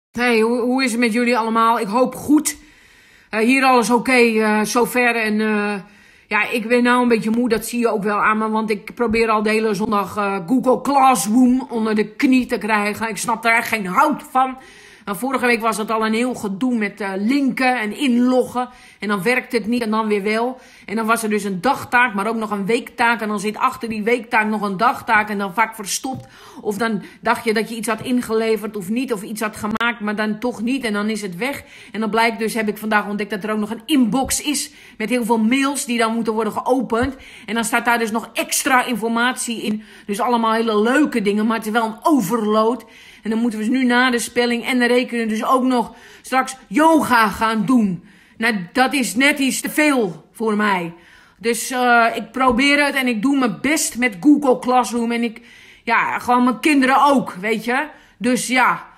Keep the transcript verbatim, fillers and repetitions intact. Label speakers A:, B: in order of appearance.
A: Hey, hoe, hoe is het met jullie allemaal? Ik hoop goed. Uh, hier alles oké, okay, uh, zover. En uh, ja, ik ben nou een beetje moe, dat zie je ook wel aan me. Want ik probeer al de hele zondag uh, Google Classroom onder de knie te krijgen. Ik snap daar echt geen hout van. Nou, vorige week was het al een heel gedoe met uh, linken en inloggen. En dan werkt het niet en dan weer wel. En dan was er dus een dagtaak, maar ook nog een weektaak. En dan zit achter die weektaak nog een dagtaak en dan vaak verstopt. Of dan dacht je dat je iets had ingeleverd of niet, of iets had gemaakt, maar dan toch niet. En dan is het weg. En dan blijkt dus, heb ik vandaag ontdekt, dat er ook nog een inbox is met heel veel mails die dan moeten worden geopend. En dan staat daar dus nog extra informatie in. Dus allemaal hele leuke dingen, maar het is wel een overload. En dan moeten we dus nu na de spelling en de rekenen dus ook nog straks yoga gaan doen. Nou, dat is net iets te veel voor mij. Dus uh, ik probeer het en ik doe mijn best met Google Classroom. En ik, ja, gewoon mijn kinderen ook, weet je. Dus ja,